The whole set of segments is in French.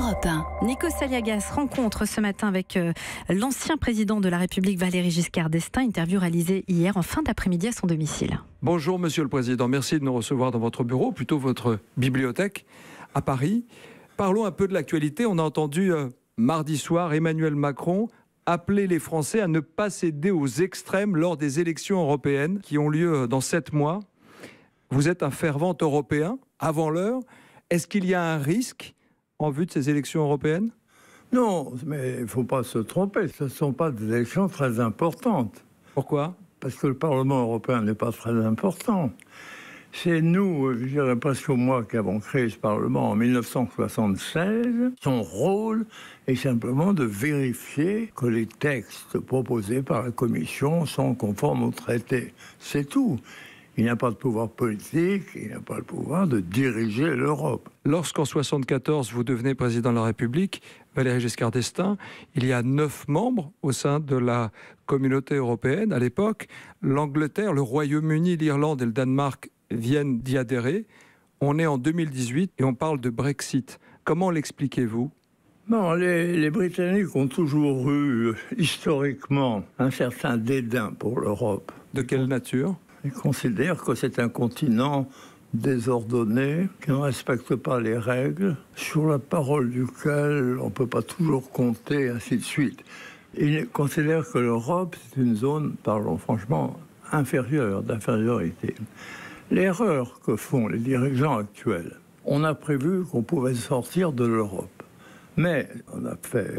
Europe 1. Nikos Aliagas rencontre ce matin avec l'ancien président de la République Valéry Giscard d'Estaing. Interview réalisée hier en fin d'après-midi à son domicile. Bonjour Monsieur le Président, merci de nous recevoir dans votre bureau, plutôt votre bibliothèque à Paris. Parlons un peu de l'actualité. On a entendu mardi soir Emmanuel Macron appeler les Français à ne pas céder aux extrêmes lors des élections européennes qui ont lieu dans 7 mois. Vous êtes un fervent européen avant l'heure. Est-ce qu'il y a un risque en vue de ces élections européennes? Non, mais il ne faut pas se tromper. Ce ne sont pas des élections très importantes. Pourquoi? Parce que le Parlement européen n'est pas très important. C'est nous, je dirais presque moi, qui avons créé ce Parlement en 1976. Son rôle est simplement de vérifier que les textes proposés par la Commission sont conformes au traité. C'est tout. Il n'a pas de pouvoir politique, il n'a pas le pouvoir de diriger l'Europe. Lorsqu'en 1974, vous devenez président de la République, Valéry Giscard d'Estaing, il y a 9 membres au sein de la communauté européenne. À l'époque, l'Angleterre, le Royaume-Uni, l'Irlande et le Danemark viennent d'y adhérer. On est en 2018 et on parle de Brexit. Comment l'expliquez-vous ? Bon, les Britanniques ont toujours eu, historiquement, un certain dédain pour l'Europe. De quelle nature ? Ils considèrent que c'est un continent désordonné, qui ne respecte pas les règles, sur la parole duquel on ne peut pas toujours compter, ainsi de suite. Ils considèrent que l'Europe, c'est une zone, parlons franchement, inférieure, d'infériorité. L'erreur que font les dirigeants actuels, on a prévu qu'on pouvait sortir de l'Europe. Mais on a fait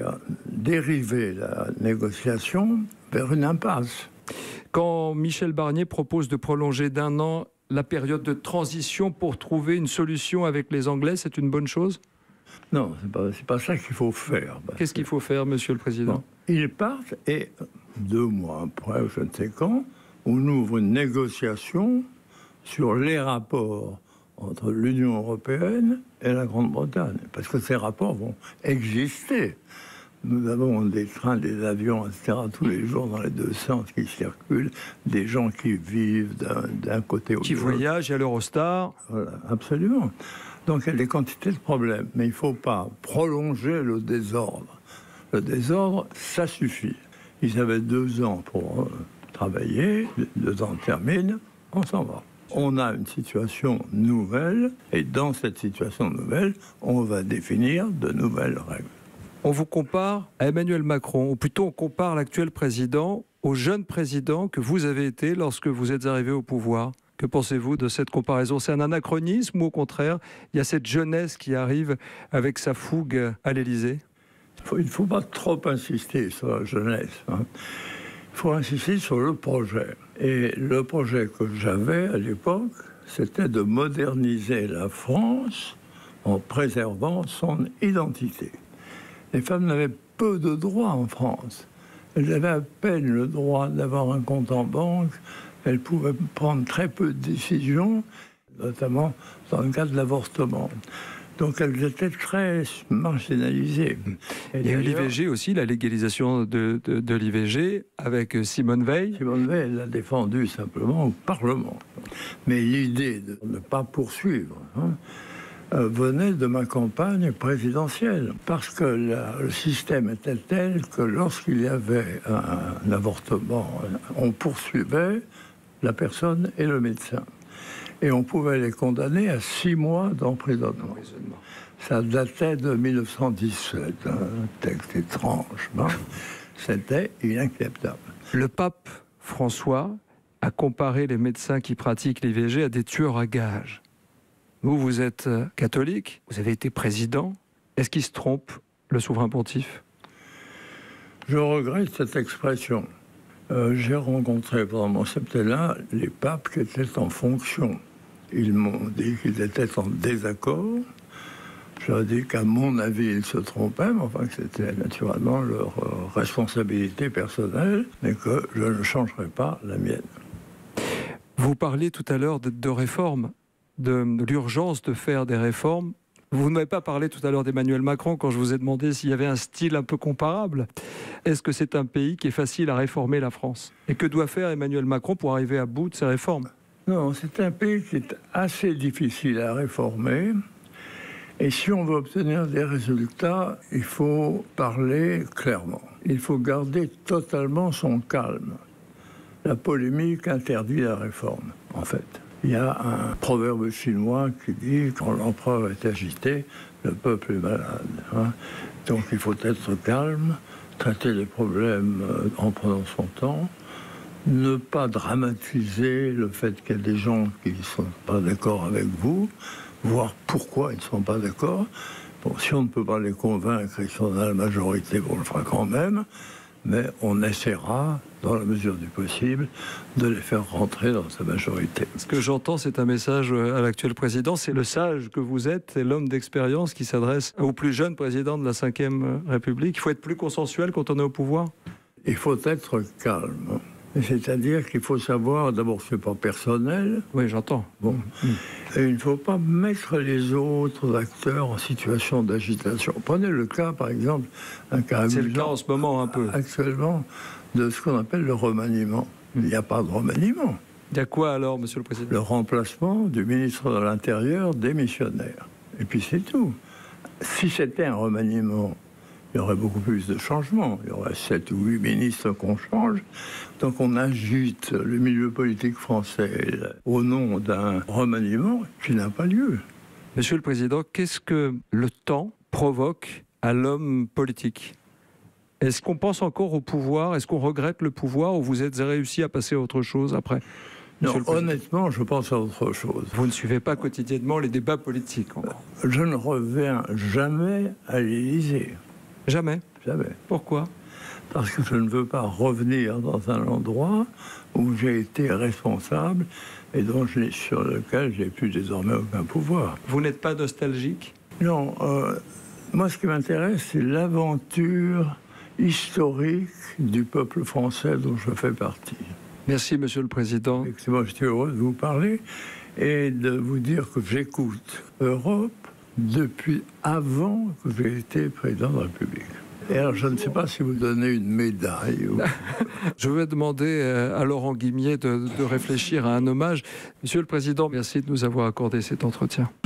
dériver la négociation vers une impasse. Quand Michel Barnier propose de prolonger d'1 an la période de transition pour trouver une solution avec les Anglais, c'est une bonne chose? Non, c'est pas ça qu'il faut faire. Qu'est-ce qu'il faut faire, Monsieur le Président? Bon, ils partent et 2 mois après, je ne sais quand, on ouvre une négociation sur les rapports entre l'Union européenne et la Grande-Bretagne. Parce que ces rapports vont exister. Nous avons des trains, des avions, etc., tous les jours dans les 2 sens qui circulent, des gens qui vivent d'un côté au l'autre. Qui voyagent, il y a l'Eurostar. Voilà, absolument. Donc il y a des quantités de problèmes, mais il ne faut pas prolonger le désordre. Le désordre, ça suffit. Ils avaient 2 ans pour travailler, 2 ans terminent, on s'en va. On a une situation nouvelle, et dans cette situation nouvelle, on va définir de nouvelles règles. On vous compare à Emmanuel Macron, ou plutôt on compare l'actuel président au jeune président que vous avez été lorsque vous êtes arrivé au pouvoir. Que pensez-vous de cette comparaison? C'est un anachronisme ou au contraire, il y a cette jeunesse qui arrive avec sa fougue à l'Élysée? Il ne faut pas trop insister sur la jeunesse. Il faut insister sur le projet. Et le projet que j'avais à l'époque, c'était de moderniser la France en préservant son identité. Les femmes n'avaient peu de droits en France. Elles avaient à peine le droit d'avoir un compte en banque. Elles pouvaient prendre très peu de décisions, notamment dans le cas de l'avortement. Donc elles étaient très marginalisées. Il y a eu l'IVG aussi, la légalisation de l'IVG avec Simone Veil. Simone Veil, elle l'a défendu simplement au Parlement. Mais l'idée de ne pas poursuivre venait de ma campagne présidentielle. Parce que le système était tel que lorsqu'il y avait un avortement, on poursuivait la personne et le médecin. Et on pouvait les condamner à 6 mois d'emprisonnement. Ça datait de 1917, un texte étrange. C'était inacceptable. Le pape François a comparé les médecins qui pratiquent l'IVG à des tueurs à gages. Vous êtes catholique, vous avez été président. Est-ce qu'il se trompe, le souverain pontife? Je regrette cette expression. J'ai rencontré pendant mon septennat les papes qui étaient en fonction. Ils m'ont dit qu'ils étaient en désaccord. Je leur ai dit qu'à mon avis, ils se trompaient, mais enfin que c'était naturellement leur responsabilité personnelle, mais que je ne changerais pas la mienne. Vous parliez tout à l'heure de réformes, de l'urgence de faire des réformes. Vous ne m'avez pas parlé tout à l'heure d'Emmanuel Macron quand je vous ai demandé s'il y avait un style un peu comparable. Est-ce que c'est un pays qui est facile à réformer, la France? Et que doit faire Emmanuel Macron pour arriver à bout de ses réformes? Non, c'est un pays qui est assez difficile à réformer Et si on veut obtenir des résultats, il faut parler clairement. Il faut garder totalement son calme. La polémique interdit la réforme, en fait. Il y a un proverbe chinois qui dit « Quand l'empereur est agité, le peuple est malade ». Donc il faut être calme, traiter les problèmes en prenant son temps, ne pas dramatiser le fait qu'il y a des gens qui ne sont pas d'accord avec vous, voir pourquoi ils ne sont pas d'accord. Bon, si on ne peut pas les convaincre et qu'ils sont dans la majorité, on le fera quand même, mais on essaiera, dans la mesure du possible, de les faire rentrer dans sa majorité. Ce que j'entends, c'est un message à l'actuel président. C'est le sage que vous êtes, c'est l'homme d'expérience qui s'adresse au plus jeune président de la Ve République. Il faut être plus consensuel quand on est au pouvoir. Il faut être calme. C'est-à-dire qu'il faut savoir, d'abord, c'est pas personnel. Oui, j'entends. Bon. Et il ne faut pas mettre les autres acteurs en situation d'agitation. Prenez le cas, par exemple, un cas amusant. C'est le cas en ce moment, un peu. Actuellement, de ce qu'on appelle le remaniement. Il n'y a pas de remaniement. Il y a quoi alors, Monsieur le Président? Le remplacement du ministre de l'Intérieur démissionnaire. Et puis c'est tout. Si c'était un remaniement, il y aurait beaucoup plus de changements. Il y aurait 7 ou 8 ministres qu'on change. Donc on agite le milieu politique français au nom d'un remaniement qui n'a pas lieu. Monsieur le Président, qu'est-ce que le temps provoque à l'homme politique? Est-ce qu'on pense encore au pouvoir? Est-ce qu'on regrette le pouvoir ou vous êtes réussi à passer à autre chose après? Non, honnêtement, je pense à autre chose. Vous ne suivez pas quotidiennement les débats politiques? Je ne reviens jamais à l'Élysée. Jamais? Jamais. Pourquoi? Parce que je ne veux pas revenir dans un endroit où j'ai été responsable et sur lequel j'ai plus désormais aucun pouvoir. Vous n'êtes pas nostalgique? Non. Moi, ce qui m'intéresse, c'est l'aventure historique du peuple français dont je fais partie. Merci, Monsieur le Président. Moi, j'étais heureux de vous parler et de vous dire que j'écoute Europe depuis avant que j'ai été président de la République. Et alors, je ne sais pas si vous donnez une médaille. Ou... Je vais demander à Laurent Guimier de réfléchir à un hommage. Monsieur le Président, merci de nous avoir accordé cet entretien.